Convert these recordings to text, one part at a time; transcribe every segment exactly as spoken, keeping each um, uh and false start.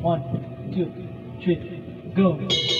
One, two, three, go.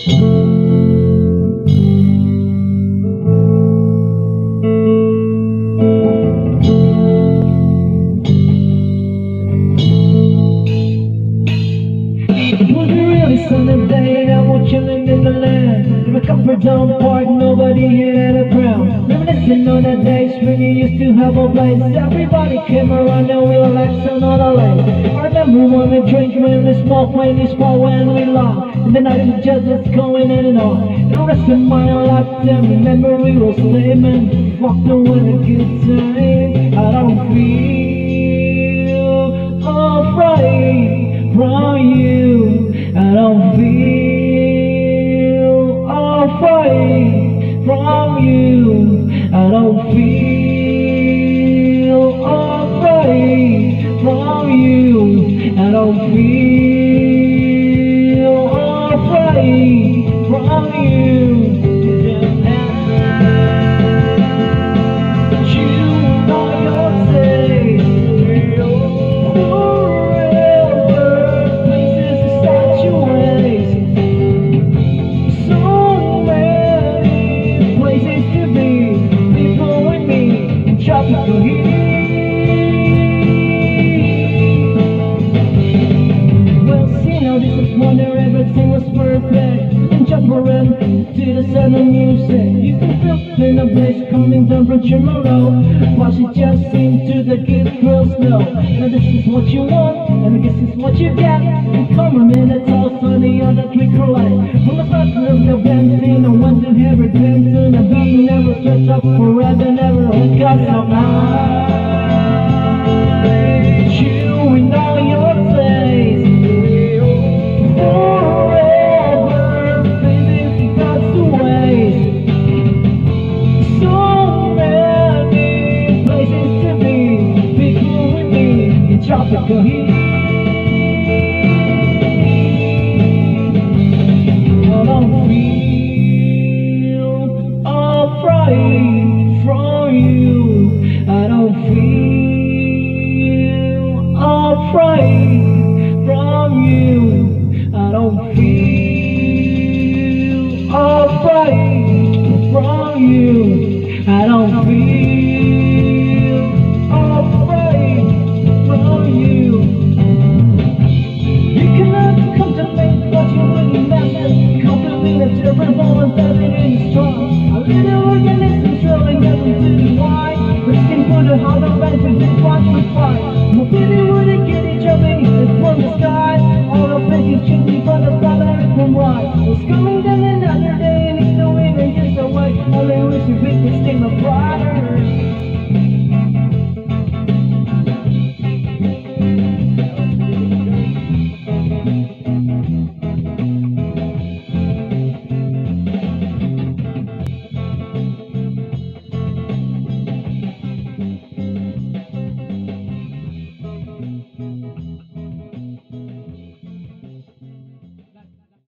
It was a really sunny day, I was chilling in the land. In a comfort zone park, nobody had a crown. Reminiscing on the days when you used to have a place. Everybody came around and we relaxed on all the lanes. I remember when we drink, when we smoke, when we smoke, when we laugh. And the night was just us going in and on. The rest of my lifetime, memory will stay, man. Fucked with a good time. I don't feel afraid from you. I don't feel afraid from you. I don't feel afraid from you. I don't feel afraid from you. Wonder everything was perfect and jump around to the sound of music. You can feel in a place coming down from tomorrow. Watch it just into the good girls know. Now this is what you want, and I guess it's what you get. And come a minute, all sunny on the twinkle light. From the start of the benzene, I want to have a dance and a beat. Never stretch up forever, never hook up some night. Chewing on your face. Tropical heat. I don't feel afraid from you. I don't feel afraid from you. I don't feel afraid from you. I don't feel Mobility wouldn't get each other from the sky. All the faces shooting from the bottom from right. It's coming down another day and it's the winter just away. All they wish if it could stay.